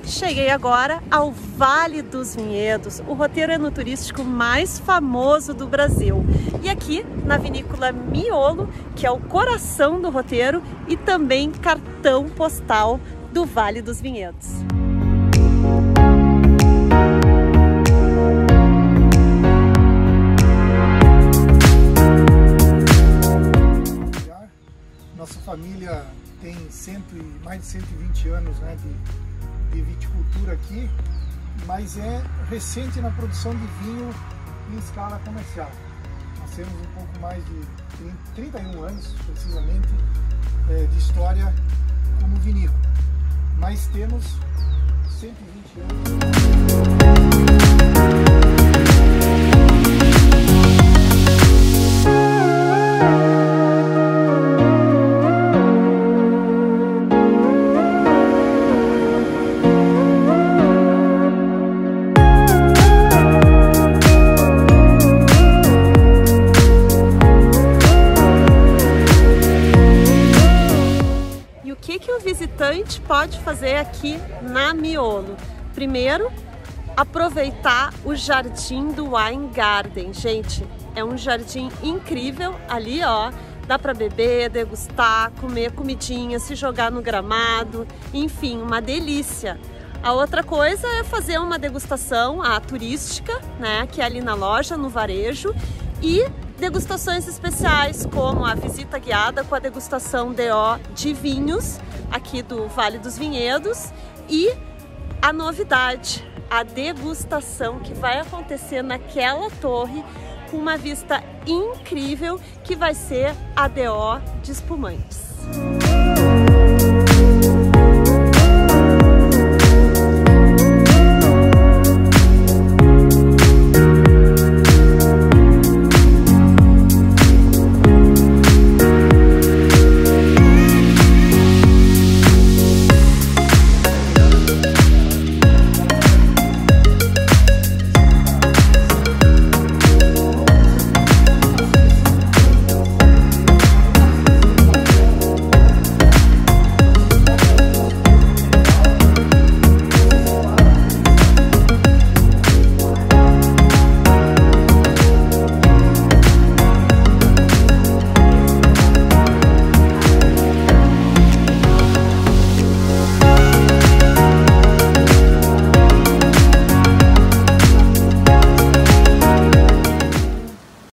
Cheguei agora ao Vale dos Vinhedos, o roteiro enoturístico mais famoso do Brasil. E aqui na vinícola Miolo, que é o coração do roteiro e também cartão postal do Vale dos Vinhedos. Nossa família tem mais de 120 anos, né, de viticultura aqui, mas é recente na produção de vinho em escala comercial. Nós temos um pouco mais de 31 anos, precisamente, de história como vinícola, mas temos 120 anos. O que o visitante pode fazer aqui na Miolo? Primeiro, aproveitar o jardim do Wine Garden. Gente, é um jardim incrível ali, ó. Dá para beber, degustar, comer comidinha, se jogar no gramado, enfim, uma delícia. A outra coisa é fazer uma degustação turística, né, que é ali na loja, no varejo, e degustações especiais, como a visita guiada com a degustação DO de vinhos aqui do Vale dos Vinhedos e a novidade, a degustação que vai acontecer naquela torre com uma vista incrível, que vai ser a DO de espumantes.